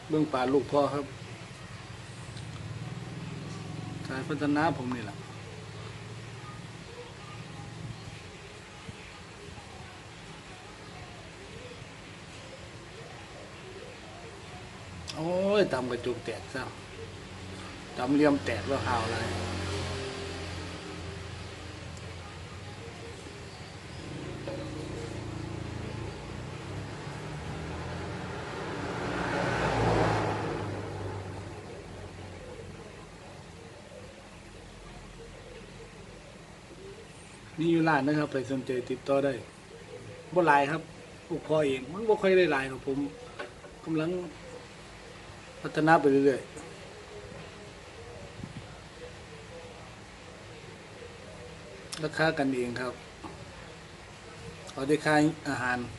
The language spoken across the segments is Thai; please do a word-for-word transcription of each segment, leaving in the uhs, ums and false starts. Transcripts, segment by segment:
เบื้องป่าลูกพ่อครับสายพัฒนาผมนี่แหละโอ้ยตำกระจุกแตกซะตำเลี่ยมแตกแล้วหาวอะไรนี่อยู่ร้านนะครับไปสนใจติดต่อได้บ่หลายครับลูกพ่อเองมันบ่ค่อยได้หลายครับผมกำลังพัฒนาไปเรื่อยๆราคากันเองครับเอาได้ค่าอาหาร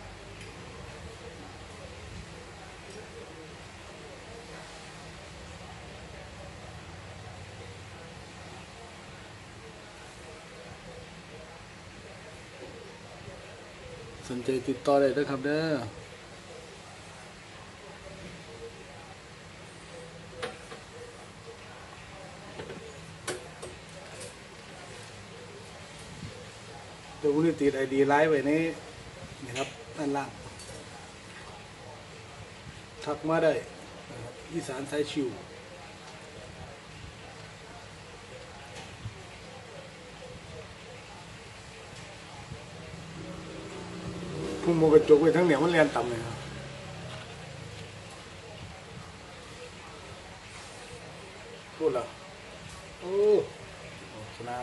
สนใจติดต่อได้ด้วยครับเด้อเดี๋ยววันนี้ติดไอดีไลฟ์ไว้ในนี่ครับด้านล่างทักมาได้อีสานสายชิวพุ่มโมกระจกไปทั้งเหนียวมันเรียนต่ำเลยครับพูดเหรอโอ้ชนะ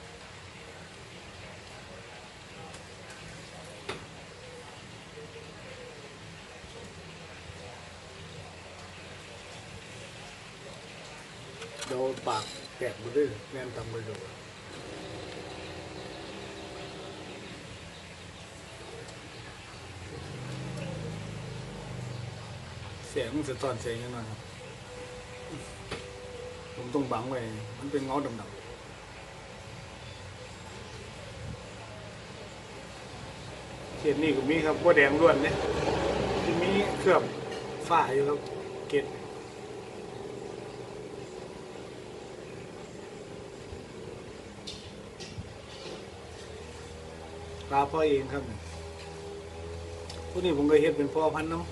เดี๋ยวปากแตกไปด้วยเรียนต่ำไปดูเสียงมันจะตอนเสียงยังไงครับผมต้องบังไว้มันเป็นเงาดำๆเขตนี้ก็มีครับว่าแดงล้วนเนี่ยที่มีเคลือบฝ้าอยู่ครับเกตปลาพ่อเองครับพวกนี้ผมก็เฮ็ดเป็นพ่อพันธุ์น้ำ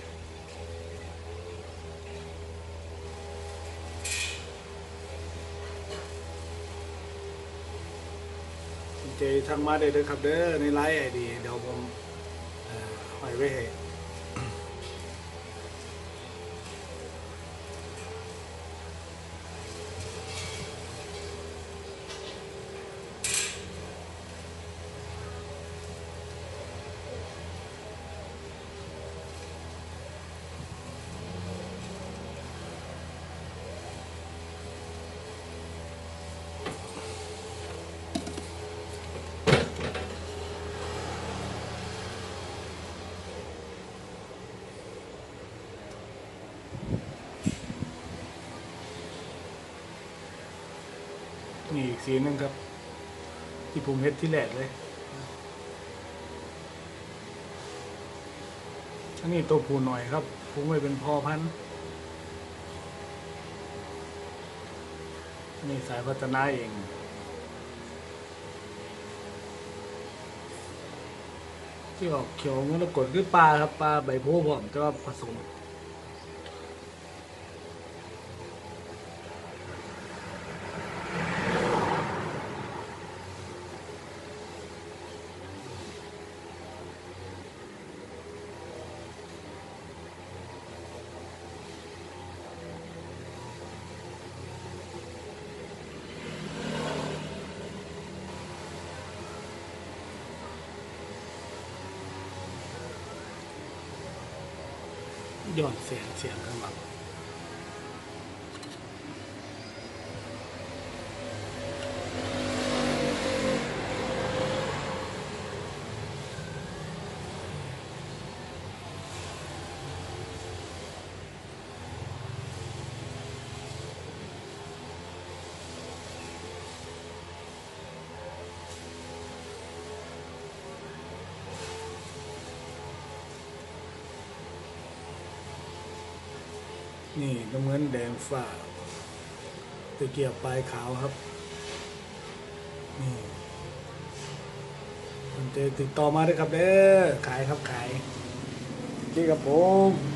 ใจทางมาได้เลยครับเด้อในไลน์ไอดีเดี๋ยวผมหอยไว้ให้นี่อีกสีนึงครับที่ผมเฮ็ดที่แรกเลยอันนี้ตัวผู้หน่อยครับผมไม่เป็นพ่อพันธุ์นี่สายพัฒนาเองที่ออกเขียวมรกตคือปลาครับปลาใบโพธิ์ผมจะผสมย้อนเสียงเสียงข้างหลังนี่น้ำเงินแดงฟ้าตะเกียบปลายขาวครับนี่สนใจติดต่อมาด้วยครับเด้อขายครับขายที่ครับผม